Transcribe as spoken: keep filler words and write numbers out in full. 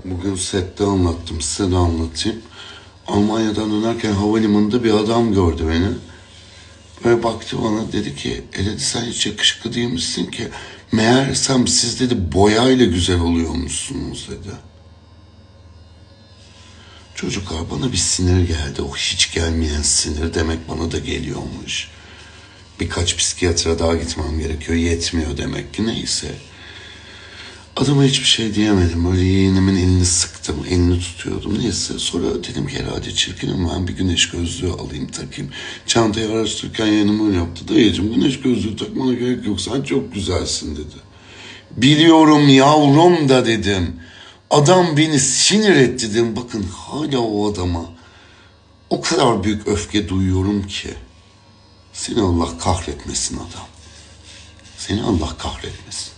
Bugün sette anlattım, size de anlatayım. Almanya'dan dönerken havalimanında bir adam gördü beni. Ve baktı bana, dedi ki, e dedi, sen hiç yakışıklı değil misin ki? Meğersem siz dedi boyayla güzel oluyormuşsunuz dedi. Çocuklar, bana bir sinir geldi. O hiç gelmeyen sinir demek bana da geliyormuş. Birkaç psikiyatra daha gitmem gerekiyor. Yetmiyor demek ki, neyse. Adama hiçbir şey diyemedim. Böyle yeğenimin elini sıktım. Elini tutuyordum. Neyse. Sonra dedim ki herhalde çirkinim, ben bir güneş gözlüğü alayım takayım. Çantayı araştırırken yeğenim öyle yaptı. Dayıcığım, güneş gözlüğü takmana gerek yok. Sen çok güzelsin dedi. Biliyorum yavrum da dedim. Adam beni sinir etti dedim. Bakın hala o adama o kadar büyük öfke duyuyorum ki. Seni Allah kahretmesin adam. Seni Allah kahretmesin.